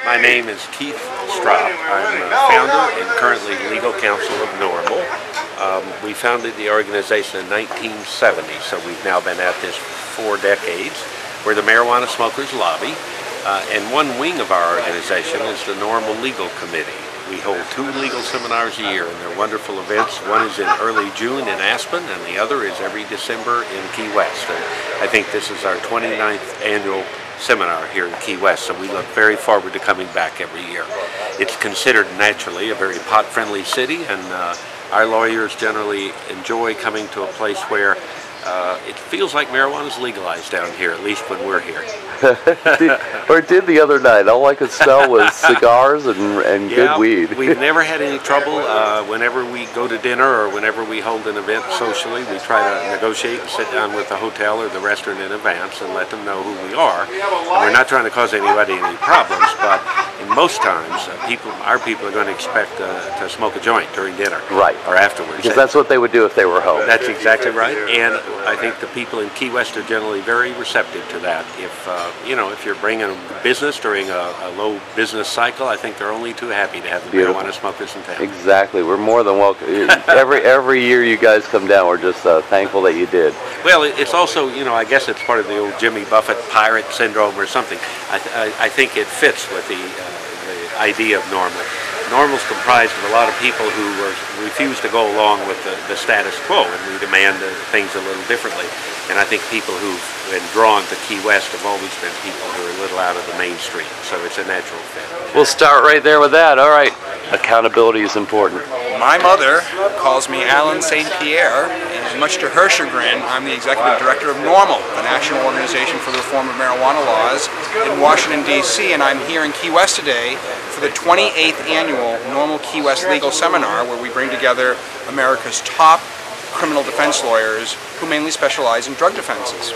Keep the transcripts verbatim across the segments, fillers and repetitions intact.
My name is Keith Straub. I'm the founder and currently legal counsel of NORML. Um, we founded the organization in nineteen seventy, so we've now been at this for four decades. We're the Marijuana Smokers Lobby, uh, and one wing of our organization is the NORML Legal Committee. We hold two legal seminars a year, and they're wonderful events. One is in early June in Aspen, and the other is every December in Key West. And I think this is our twenty-ninth annual seminar here in Key West, so we look very forward to coming back every year. It's considered naturally a very pot-friendly city, and uh, our lawyers generally enjoy coming to a place where uh, it feels like marijuana is legalized down here, at least when we're here. did, or did the other night. All I could smell was cigars and, and yeah, good weed. We've never had any trouble. Uh, whenever we go to dinner or whenever we hold an event socially, we try to negotiate and sit down with the hotel or the restaurant in advance and let them know who we are. And we're not trying to cause anybody any problems, but in most times, uh, people, our people are going to expect uh, to smoke a joint during dinner, right, or afterwards. Because that's what they would do if they were home. That's exactly right, and I think the people in Key West are generally very receptive to that. If uh, you know, if you're bringing business during a, a low business cycle, I think they're only too happy to have the Beautiful. marijuana smokers in town. Exactly, we're more than welcome. every every year you guys come down, we're just uh, thankful that you did. Well, it's also, you know, I guess it's part of the old Jimmy Buffett pirate syndrome or something. I, th I, I think it fits with the, uh, the idea of NORML. NORML's comprised of a lot of people who are, refuse to go along with the, the status quo, and we demand uh, things a little differently. And I think people who've been drawn to Key West have always been people who are a little out of the mainstream, so it's a natural fit. We'll start right there with that. All right, accountability is important. My mother calls me Alan Saint Pierre, and much to her chagrin, I'm the executive director of NORML, the National Organization for the Reform of Marijuana Laws in Washington, D C, and I'm here in Key West today for the twenty-eighth annual NORML Key West Legal Seminar, where we bring together America's top criminal defense lawyers who mainly specialize in drug defenses.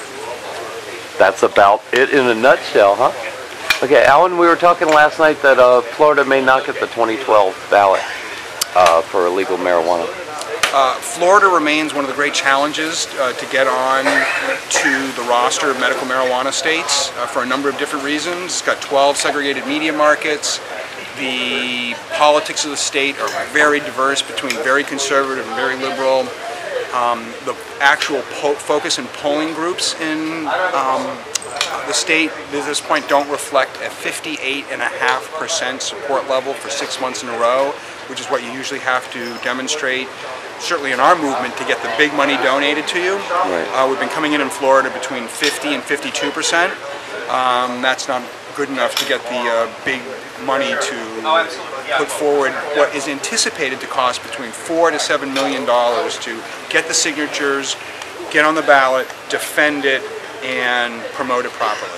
That's about it in a nutshell, huh? Okay, Alan, we were talking last night that uh, Florida may not get the twenty twelve ballot uh, for illegal marijuana. Uh, Florida remains one of the great challenges uh, to get on to the roster of medical marijuana states uh, for a number of different reasons. It's got twelve segregated media markets. The politics of the state are very diverse between very conservative and very liberal. Um, the actual po focus in polling groups in um, the state at this point don't reflect a fifty-eight point five percent support level for six months in a row, which is what you usually have to demonstrate, certainly in our movement, to get the big money donated to you. Right. Uh, we've been coming in in Florida between fifty and fifty-two percent. Um, that's not good enough to get the uh, big money to put forward what is anticipated to cost between four to seven million dollars to get the signatures, get on the ballot, defend it, and promote it properly.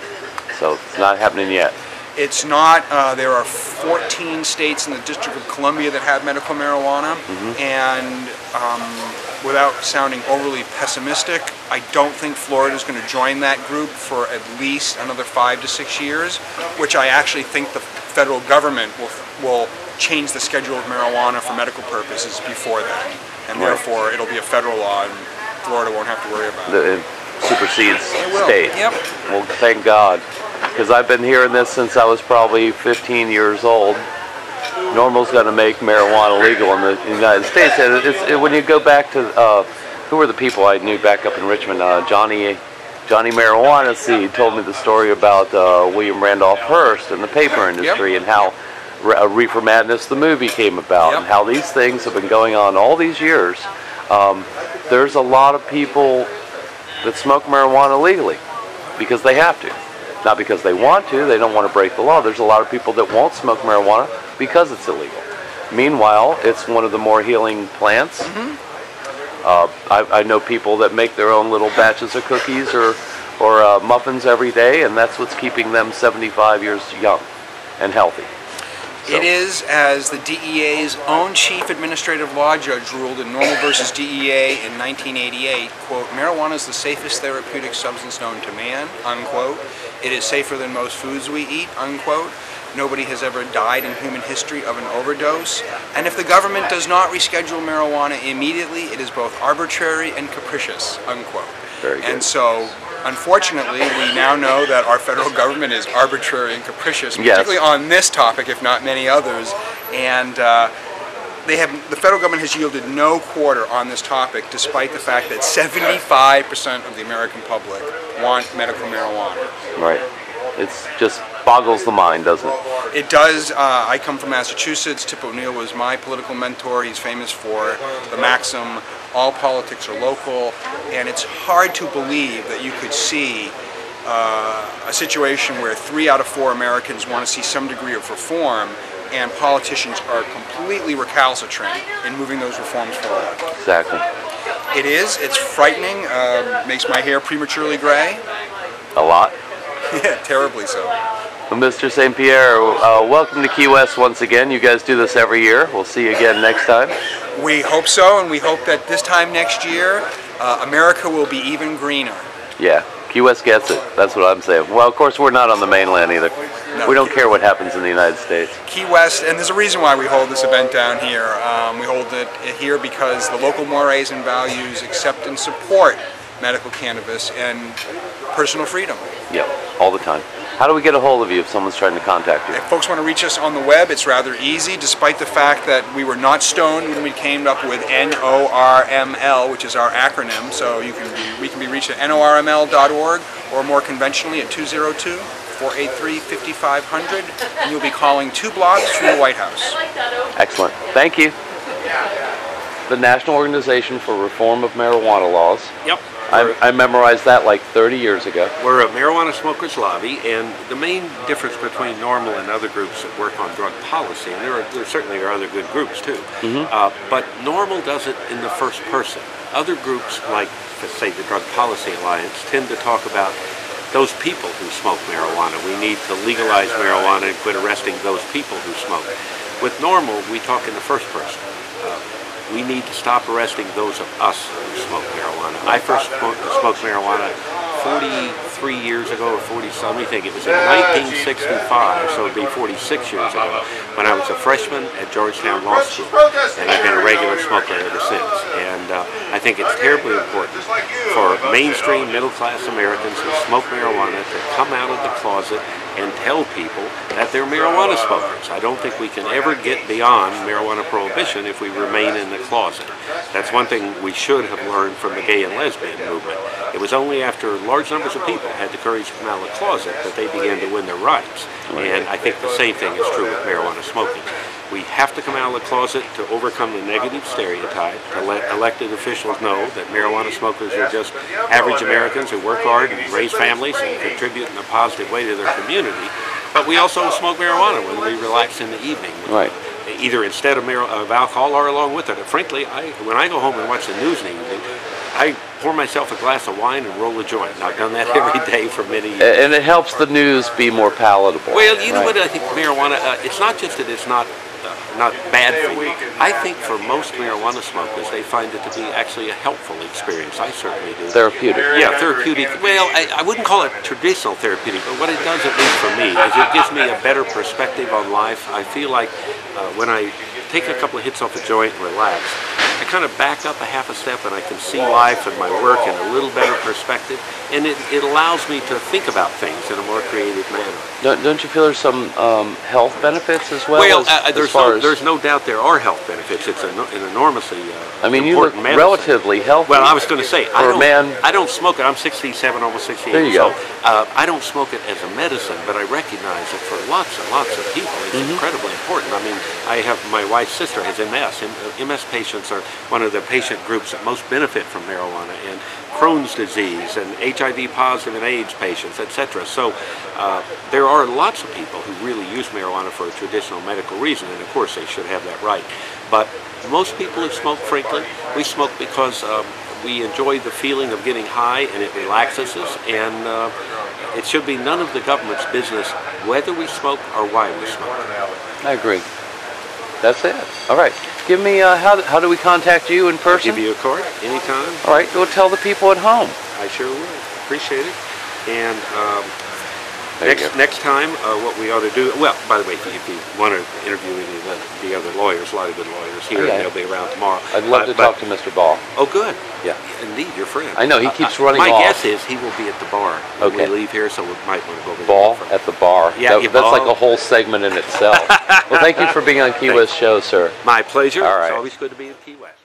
So it's not happening yet. It's not. Uh, there are fourteen states in the District of Columbia that have medical marijuana, mm-hmm. and um, without sounding overly pessimistic, I don't think Florida is going to join that group for at least another five to six years, which I actually think the federal government will will change the schedule of marijuana for medical purposes before then, and right. therefore it'll be a federal law, and Florida won't have to worry about it. The, it supersedes It will. state. Yep. Well, thank God. Because I've been hearing this since I was probably fifteen years old. NORML's going to make marijuana legal in the United States. And it's, it, when you go back to, uh, who were the people I knew back up in Richmond? Uh, Johnny Johnny Marijuana Seed told me the story about uh, William Randolph Hearst and the paper industry, yep. and how Re uh, Reefer Madness, the movie, came about, yep. and how these things have been going on all these years. Um, there's a lot of people that smoke marijuana legally because they have to. Not because they want to, they don't want to break the law. There's a lot of people that won't smoke marijuana because it's illegal. Meanwhile, it's one of the more healing plants. Mm-hmm. uh, I, I know people that make their own little batches of cookies or, or uh, muffins every day, and that's what's keeping them seventy-five years young and healthy. So. It is, as the D E A's own chief administrative law judge ruled in NORML versus D E A in nineteen eighty-eight, quote, marijuana is the safest therapeutic substance known to man, unquote. It is safer than most foods we eat, unquote. Nobody has ever died in human history of an overdose. And if the government does not reschedule marijuana immediately, it is both arbitrary and capricious, unquote. Very good. And so Unfortunately, we now know that our federal government is arbitrary and capricious, Yes. particularly on this topic, if not many others. And uh, they have, the federal government has yielded no quarter on this topic, despite the fact that seventy-five percent of the American public want medical marijuana. Right. It's just boggles the mind, doesn't it? It does. Uh, I come from Massachusetts. Tip O'Neill was my political mentor. He's famous for the maxim, all politics are local, and it's hard to believe that you could see uh, a situation where three out of four Americans want to see some degree of reform, and politicians are completely recalcitrant in moving those reforms forward. Exactly. It is. It's frightening. Uh, makes my hair prematurely gray. A lot. Yeah, terribly so. Well, Mister Saint Pierre, uh, welcome to Key West once again. You guys do this every year. We'll see you again next time. We hope so, and we hope that this time next year, uh, America will be even greener. Yeah, Key West gets it. That's what I'm saying. Well, of course, we're not on the mainland either. No. We don't care what happens in the United States. Key West, and there's a reason why we hold this event down here. Um, we hold it here because the local mores and values accept and support medical cannabis and personal freedom. Yeah, all the time. How do we get a hold of you if someone's trying to contact you? If folks want to reach us on the web, it's rather easy, despite the fact that we were not stoned when we came up with N O R M L, which is our acronym. So you can be, we can be reached at N O R M L dot org, or more conventionally at two zero two, four eight three, five five zero zero, and you'll be calling two blocks from the White House. Excellent. Thank you. The National Organization for Reform of Marijuana Laws. Yep. I, I memorized that like thirty years ago. We're a marijuana smokers lobby, and the main difference between NORML and other groups that work on drug policy, and there, are, there certainly are other good groups too, mm-hmm. uh, but NORML does it in the first person. Other groups, like, let's say, the Drug Policy Alliance, tend to talk about those people who smoke marijuana. We need to legalize marijuana and quit arresting those people who smoke. With NORML, we talk in the first person. Uh, We need to stop arresting those of us who smoke marijuana. I first smoked, smoked marijuana forty-three years ago, or forty, let me think, it was in nineteen sixty-five, so it'd be forty-six years ago, when I was a freshman at Georgetown Law School. And I've been a regular smoker ever since. And uh, I think it's terribly important for mainstream middle-class Americans who smoke marijuana to come out of the closet and tell people that they're marijuana smokers. I don't think we can ever get beyond marijuana prohibition if we remain in the closet. That's one thing we should have learned from the gay and lesbian movement. It was only after large numbers of people had the courage to come out of the closet that they began to win their rights. And I think the same thing is true with marijuana smoking. We have to come out of the closet to overcome the negative stereotype, to let elected officials know that marijuana smokers are just average Americans who work hard and raise families and contribute in a positive way to their community. But we also smoke marijuana when we relax in the evening. Right. Either instead of, of alcohol or along with it. And frankly, I, when I go home and watch the news in the evening, I pour myself a glass of wine and roll a joint. And I've done that every day for many years. And it helps the news be more palatable. Well, you know right? what, I think marijuana, uh, it's not just that it's not uh, not bad for you. I think for most marijuana smokers, they find it to be actually a helpful experience. I certainly do. Therapeutic. Yeah, therapeutic. Well, I, I wouldn't call it traditional therapeutic, but what it does, at least for me, is it gives me a better perspective on life. I feel like uh, when I take a couple of hits off a joint and relax, I kind of back up a half a step and I can see life and my work in a little better perspective, and it, it allows me to think about things in a more creative manner. Don't, don't you feel there's some um, health benefits as well? Well, as, uh, as there's, far no, as... there's no doubt there are health benefits. It's an, an enormously uh, I mean, you look important medicine. relatively healthy. Well, I was going to say, I for a don't, man. I don't smoke it. I'm sixty-seven, almost sixty-eight. There you so, go. Uh, I don't smoke it as a medicine, but I recognize that for lots and lots of people, it's mm-hmm. incredibly important. I mean, I have my wife's sister has M S. M S patients are one of the patient groups that most benefit from marijuana, and Crohn's disease, and H I V positive and AIDS patients, et cetera. So uh, there are lots of people who really use marijuana for a traditional medical reason, and of course they should have that right. But most people who smoke, frankly, we smoke because um, we enjoy the feeling of getting high, and it relaxes us, and uh, it should be none of the government's business whether we smoke or why we smoke. I agree. That's it. All right. Give me, uh, how, how do we contact you in person? I'll give you a card anytime. All right. Go tell the people at home. I sure would. Appreciate it. And um, There you Next, go. next time, uh, what we ought to do, well, by the way, if you, if you want to interview any of the, the other lawyers, a lot of good lawyers here, Okay. and they'll be around tomorrow. I'd love Uh, to but- talk to Mister Ball. Oh, good. Yeah. Indeed, your friend. I know, he keeps running My off. guess is he will be at the bar when Okay. we leave here, so we might want to go over there. Ball for- at the bar. Yeah, That- you that's like ball. a whole segment in itself. Well, thank you for being on Key West Show, sir. My pleasure. All right. It's always good to be in Key West.